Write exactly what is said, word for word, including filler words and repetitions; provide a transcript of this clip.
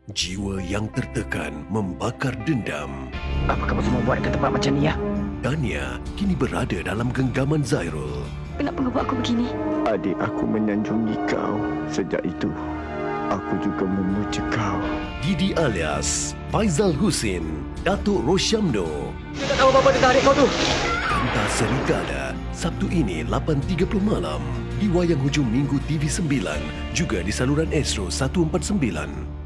Jiwa yang tertekan membakar dendam. Apa kamu semua buat ke tempat macam ni, ya? Tania kini berada dalam genggaman Zairul. Kenapa kau buat aku begini? Adik aku menyanjungi kau. Sejak itu, aku juga memuja kau. Didi alias Faizal Husin, Datuk Rosyamno. Dia tak tahu apa-apa tentang adik kau tu. Kanta Serigala, Sabtu ini lapan tiga puluh malam. Di wayang hujung Minggu T V sembilan, juga di saluran Astro seratus empat puluh sembilan.